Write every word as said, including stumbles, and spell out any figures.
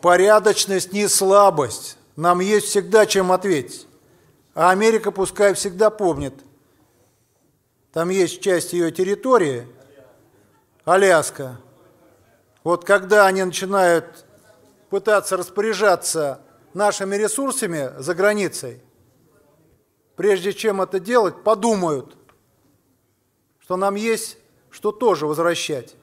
Порядочность не слабость. Нам есть всегда чем ответить. А Америка пускай всегда помнит. Там есть часть ее территории, Аляска. Вот когда они начинают пытаться распоряжаться нашими ресурсами за границей, прежде чем это делать, подумают, что нам есть что тоже возвращать.